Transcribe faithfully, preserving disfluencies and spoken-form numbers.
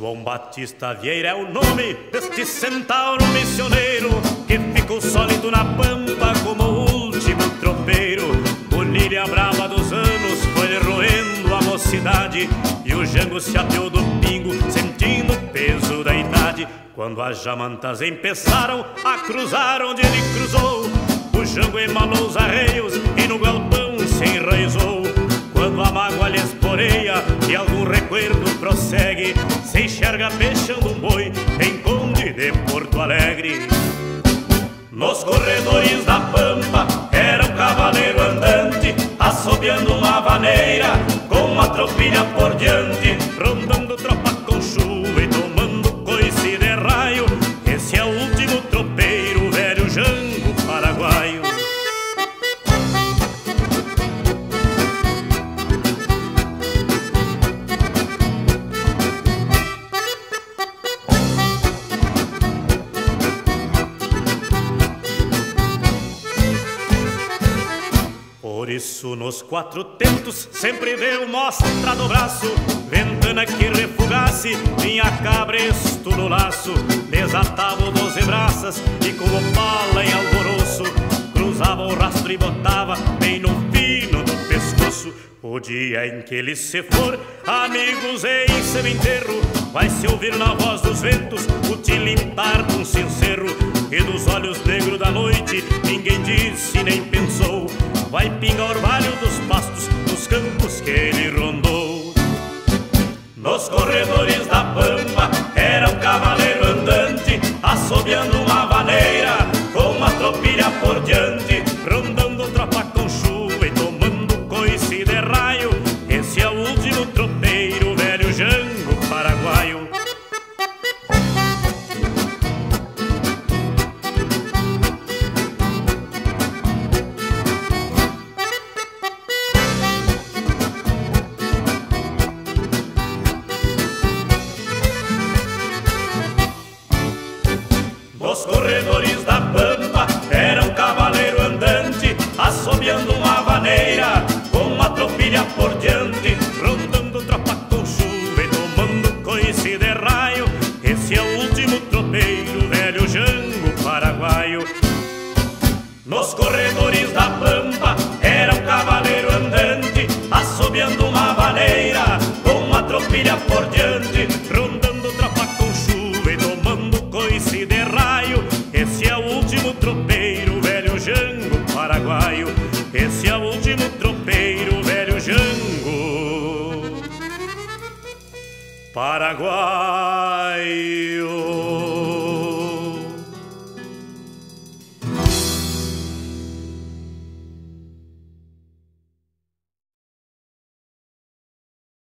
João Batista Vieira é o nome deste centauro missioneiro que ficou sólido na pampa como o último tropeiro. Bonilha brava dos anos foi roendo a mocidade e o Jango se ateou do pingo sentindo o peso da idade. Quando as jamantas empeçaram a cruzar onde ele cruzou, o Jango embalou os arreios e no galpão se enraizou. Quando a mágoa lhe esporeia e algum recuerdo prossegue, se enxerga fechando um boi em Conde de Porto Alegre. Nos corredores da pampa era um cavaleiro andante, assobiando uma vaneira com uma tropilha por diante, rondando tropa com chuva e tomando coice de raio. Esse é o último tropeiro, o velho Jango paraguaio. Por isso nos quatro tentos sempre deu mostra do braço, ventana que refugasse vinha cabresto no laço, desatava o doze braças e como pala em alvoroço, cruzava o rastro e botava bem no fino do pescoço. O dia em que ele se for, amigos, em seu enterro, vai se ouvir na voz dos ventos o tilintar de um cencerro, e dos olhos negros da noite ninguém disse nem pensou. Vai pingar o orvalho dos pastos nos campos que ele rondou. Nos corredores da pampa era um cavaleiro andante, assobiando uma vaneira com uma tropilha por diante, rondando tropa com chuva e tomando coice de raio. Esse é o último tropeiro, o velho Jango paraguaio. Nos corredores da pampa era um cavaleiro andante, assobiando uma vaneira com uma tropilha por diante, rondando tropa com chuva e tomando coice de raio. Esse é o último tropeiro, velho Jango paraguaio. Nos corredores da pampa era um cavaleiro andante, assobiando uma vaneira com uma tropilha por diante, rondando tropa com chuva e tomando coice de raio. Esse é o último tropeiro, velho Jango paraguaio. Esse é o último tropeiro, velho Jango paraguaio.